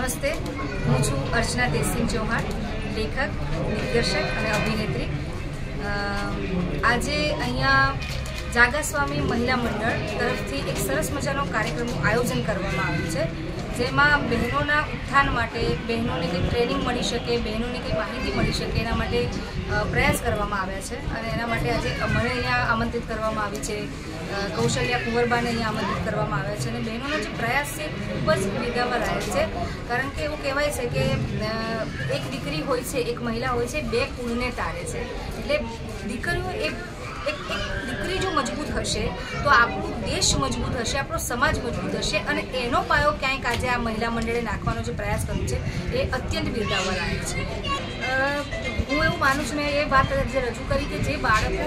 નમસ્તે, હું છું અર્ચના દેવસિંહ ચૌહાણ, લેખક, દિગ્દર્શક અને અભિનેત્રી। આજે અહીંયા જાગા સ્વામી મહિલા મંડળ તરફથી એક સરસ મજાનો કાર્યક્રમનું આયોજન કરવામાં આવ્યું છે, જેમાં બહેનોના ઉત્થાન માટે, બહેનોને કંઈ ટ્રેનિંગ મળી શકે, બહેનોને કંઈ માહિતી મળી શકે એના માટે પ્રયાસ કરવામાં આવ્યા છે। અને એના માટે આજે મને અહીંયા આમંત્રિત કરવામાં આવી છે, કૌશલ્યા કુંવરબાને અહીંયા આમંત્રિત કરવામાં આવ્યા છે। અને બહેનોનો જે પ્રયાસ છે ખૂબ જ બિરદાવવા લાયક છે, કારણ કે એવું કહેવાય છે કે એક દીકરી હોય છે, એક મહિલા હોય છે, બે કુળને તારે છે। એટલે દીકરીઓ એક દીકરી જો મજબૂત હશે તો આપણો દેશ મજબૂત હશે, આપણો સમાજ મજબૂત હશે। અને એનો પાયો ક્યાંક આજે આ મહિલા મંડળે નાખવાનો જે પ્રયાસ કર્યો છે એ અત્યંત બિરદાવવા લાયક છે। હું એવું માનું છું, મેં એ વાત જે રજૂ કરી કે જે બાળકો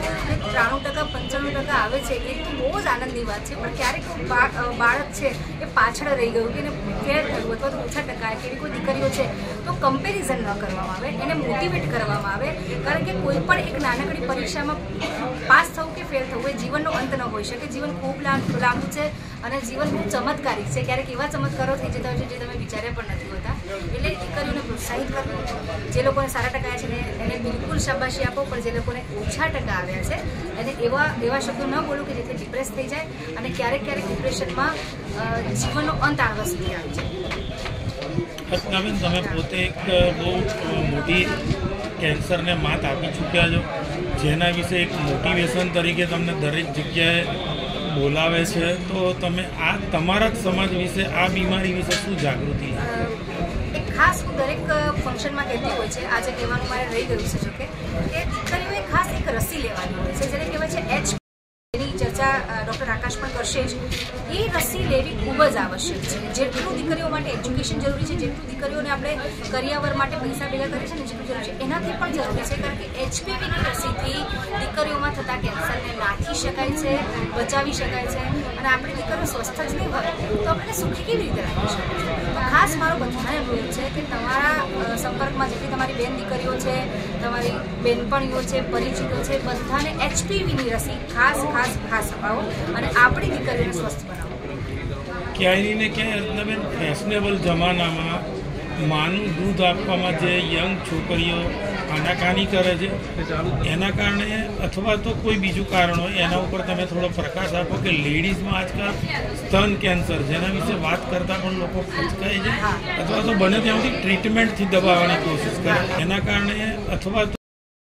93% 95% આવે છે એ તો બહુ જ આનંદની વાત છે, પણ ક્યારેક બાળક છે એ પાછળ રહી ગયું કે એને ફેર થયું અથવા તો ઓછા ટકા કે એવી કોઈ દીકરીઓ છે તો કમ્પેરિઝન ન કરવામાં આવે, એને મોટિવેટ કરવામાં આવે। કારણ કે કોઈ પણ એક નાનકડી પરીક્ષામાં પાસ થવું કે ફેલ થવું એ જીવનનો અંત ન હોઈ શકે। જીવન ખૂબ લાંબુ છે અને જીવન ખૂબ ચમત્કારિક છે, ક્યારેક એવા ચમત્કારો થઈ જતા હોય છે જે તમે વિચાર્યા પણ નથી હોતા। એટલે દીકરીઓને પ્રોત્સાહિત કરવું, જે લોકોને સારા ટકા છે ને એને બિલકુલ શાબાશી આપો, પણ જે લોકોને ઓછા ટકા આવ્યા છે એને એવા શબ્દો ન બોલો કે જેથી ડિપ્રેસ થઈ જાય અને ક્યારેક ડિપ્રેશનમાં જીવનનો અંત આવવા સુધી આવી જાય। અર્ચનાબેન, તમે પોતે એક બહુ મોટી કેન્સરને માત આપી ચૂક્યા છો, જેના વિશે એક મોટિવેશન તરીકે તમને દરેક જગ્યાએ બોલાવે છે, તો તમે આ તમારા જ સમાજ વિશે, આ બીમારી વિશે શું જાગૃતિ? ખાસ હું દરેક ફંક્શનમાં કહેતી હોય છે, આજે કહેવાનું મારે રહી ગયું છે જોકે, કે દીકરીઓએ ખાસ એક રસી લેવાની હોય છે, જેને કહેવાય છે HPV। એની ચર્ચા ડૉક્ટર આકાશ પણ કરશે જ। એ રસી લેવી ખૂબ જ આવશ્યક છે। જેટલું દીકરીઓ માટે એજ્યુકેશન જરૂરી છે, જેટલું દીકરીઓને આપણે કરિયાવર માટે પૈસા ભેગા કરીએ છીએ ને જેટલું જરૂરી છે એનાથી પણ જરૂરી છે, કારણ કે HPVની રસીથી દીકરીઓમાં થતા કેન્સરને નાથી શકાય છે, બચાવી શકાય છે। અને આપણી દીકરીઓ સ્વસ્થ જ નહીં હોય તો આપણે સુખી કેવી રીતે રાખી શકીએ? તો ખાસ મારો બધાને અનુરોધ છે કે તમારા સંપર્કમાં જેટલી તમારી બેન દીકરીઓ છે, તમારી બેનપણીઓ છે, પરિચિતો છે, બધાને HPVની રસી ખાસ અપાવો અને આપણી દીકરીઓને સ્વસ્થ બનાવો। ક્યાંય ને ક્યાંય અર્ચનાબેન, ફેશનેબલ જમાનામાં માનું દૂધ આપવામાં જે યંગ છોકરીઓ આનાકાની કરે છે, એના કારણે અથવા તો કોઈ બીજું કારણ હોય, એના ઉપર તમે થોડો પ્રકાશ આપો કે લેડીઝમાં આજકાલ સ્તન કેન્સર, જેના વિશે વાત કરતાં પણ લોકો ખચકાય છે અથવા તો બને ત્યાં સુધી ટ્રીટમેન્ટથી દબાવવાની કોશિશ કરે, એના કારણે અથવા તો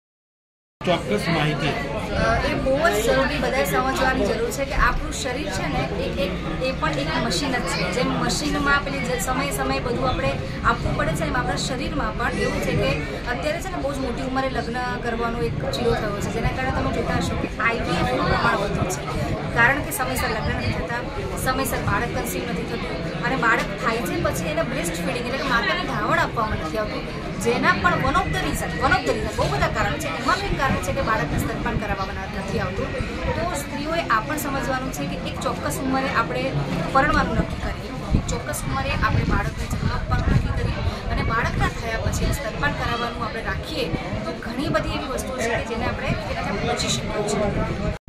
ચોક્કસ માહિતી એ બહુ જ જરૂરી બધાએ સમજવાની જરૂર છે કે આપણું શરીર છે ને એ પણ એક મશીન જ છે। જેમ મશીનમાં પેલી સમયે બધું આપણે આપવું પડે છે, એમ આપણા શરીરમાં પણ એવું છે કે અત્યારે છે ને બહુ જ મોટી ઉંમરે લગ્ન કરવાનો એક ચીરો થયો છે, જેના કારણે તમે જોતા હશો કે IVFનું પ્રમાણ વધ્યું છે, કારણ કે સમયસર લગ્ન નથી થતા, સમયસર બાળક કન્સીવ નથી થતું, અને બાળક થાય છે પછી એને બ્રેસ્ટ ફીડિંગ એટલે કે માતાને ધાવણ આપવામાં નથી આવતું, જેના પણ વન ઓફ ધ રીઝન બહુ બધા કારણ છે। એમાં એક કારણ છે કે બાળકને સ્તનપાન કરાવવામાં નથી આવતું। તો સ્ત્રીઓએ આ પણ સમજવાનું છે કે એક ચોક્કસ ઉંમરે આપણે પરણવાનું નક્કી કરીએ, એક ચોક્કસ ઉંમરે આપણે બાળકને જન્મ આપવાનું નક્કી કરીએ, અને બાળકના થયા પછી સ્તનપાન કરાવવાનું આપણે રાખીએ તો ઘણી બધી એવી વસ્તુઓ છે કે જેને આપણે બચી શકીએ છીએ।